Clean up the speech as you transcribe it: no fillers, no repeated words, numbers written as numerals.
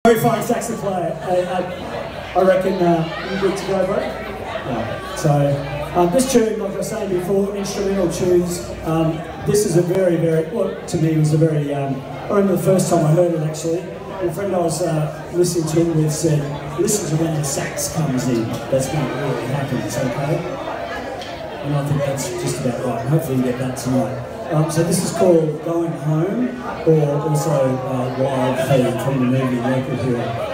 Very fine saxophone player. I reckon you good to go, bro? Yeah. So this tune, like I was saying before, instrumental tunes. This is a very, well, to me it was a very. I remember the first time I heard it actually. A friend I was listening to it with said, "Listen to when the sax comes in. That's when it really happens." Okay. And I think that's just about right. Hopefully you get that tonight. So this is called Going Home, or also Wild Feed from the movie Local Hero.